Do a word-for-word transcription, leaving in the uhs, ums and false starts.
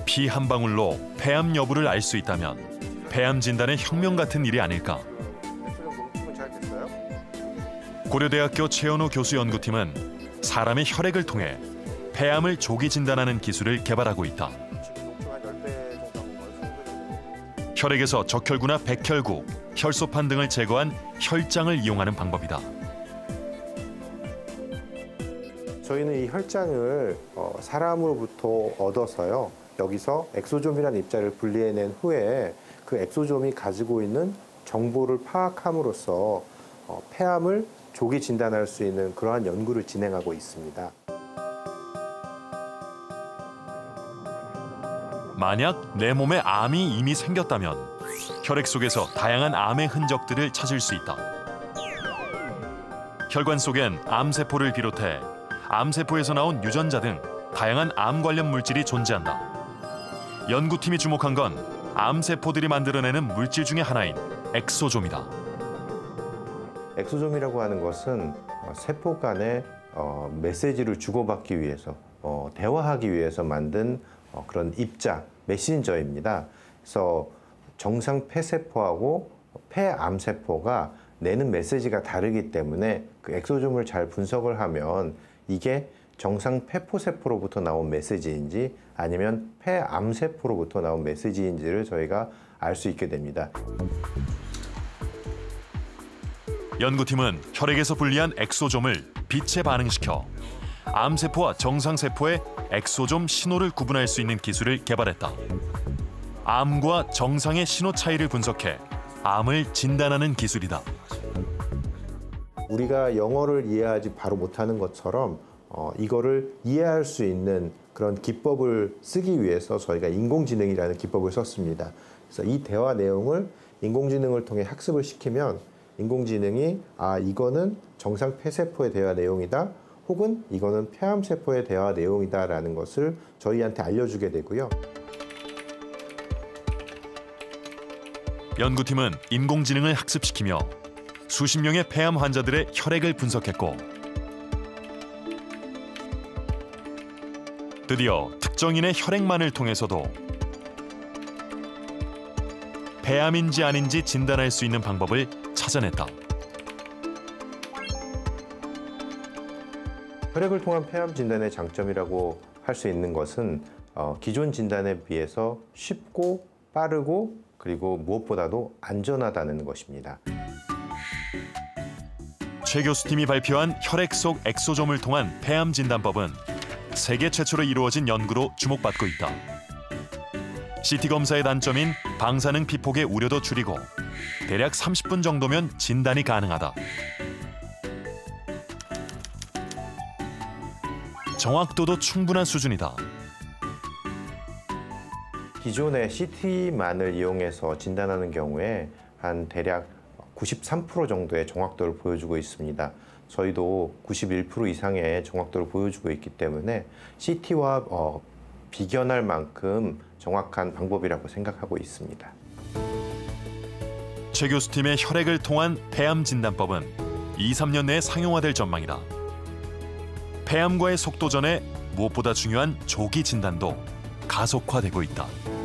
피 한 방울로 폐암 여부를 알 수 있다면 폐암 진단의 혁명 같은 일이 아닐까. 고려대학교 최현우 교수 연구팀은 사람의 혈액을 통해 폐암을 조기 진단하는 기술을 개발하고 있다. 혈액에서 적혈구나 백혈구, 혈소판 등을 제거한 혈장을 이용하는 방법이다. 저희는 이 혈장을 어, 사람으로부터 얻어서요. 여기서 엑소좀이라는 입자를 분리해낸 후에 그 엑소좀이 가지고 있는 정보를 파악함으로써 어, 폐암을 조기 진단할 수 있는 그러한 연구를 진행하고 있습니다. 만약 내 몸에 암이 이미 생겼다면 혈액 속에서 다양한 암의 흔적들을 찾을 수 있다. 혈관 속엔 암세포를 비롯해 암세포에서 나온 유전자 등 다양한 암 관련 물질이 존재한다. 연구팀이 주목한 건 암세포들이 만들어내는 물질 중에 하나인 엑소좀이다. 엑소좀이라고 하는 것은 세포 간에 어, 메시지를 주고받기 위해서, 어, 대화하기 위해서 만든 어, 그런 입자, 메신저입니다. 그래서 정상 폐세포하고 폐암세포가 내는 메시지가 다르기 때문에 그 엑소좀을 잘 분석을 하면 이게 정상 폐포세포로부터 나온 메시지인지 아니면 폐암세포로부터 나온 메시지인지를 저희가 알 수 있게 됩니다. 연구팀은 혈액에서 분리한 엑소좀을 빛에 반응시켜 암세포와 정상세포의 엑소좀 신호를 구분할 수 있는 기술을 개발했다. 암과 정상의 신호 차이를 분석해 암을 진단하는 기술이다. 우리가 영어를 이해하지 바로 못하는 것처럼 어, 이거를 이해할 수 있는 그런 기법을 쓰기 위해서 저희가 인공지능이라는 기법을 썼습니다. 그래서 이 대화 내용을 인공지능을 통해 학습을 시키면 인공지능이 아 이거는 정상 폐세포의 대화 내용이다 혹은 이거는 폐암세포의 대화 내용이다라는 것을 저희한테 알려주게 되고요. 연구팀은 인공지능을 학습시키며 수십 명의 폐암 환자들의 혈액을 분석했고 드디어 특정인의 혈액만을 통해서도 폐암인지 아닌지 진단할 수 있는 방법을 찾아냈다. 혈액을 통한 폐암 진단의 장점이라고 할 수 있는 것은 어, 기존 진단에 비해서 쉽고 빠르고 그리고 무엇보다도 안전하다는 것입니다. 최 교수팀이 발표한 혈액 속 엑소좀을 통한 폐암 진단법은 세계 최초로 이루어진 연구로 주목받고 있다. 씨티 검사의 단점인 방사능 피폭의 우려도 줄이고 대략 삼십 분 정도면 진단이 가능하다. 정확도도 충분한 수준이다. 기존의 씨티만을 이용해서 진단하는 경우에 한 대략 구십삼 퍼센트 정도의 정확도를 보여주고 있습니다. 저희도 구십일 퍼센트 이상의 정확도를 보여주고 있기 때문에 씨티와 어, 비견할 만큼 정확한 방법이라고 생각하고 있습니다. 최 교수팀의 혈액을 통한 폐암 진단법은 이, 삼 년 내에 상용화될 전망이다. 폐암과의 속도전에 무엇보다 중요한 조기 진단도 가속화되고 있다.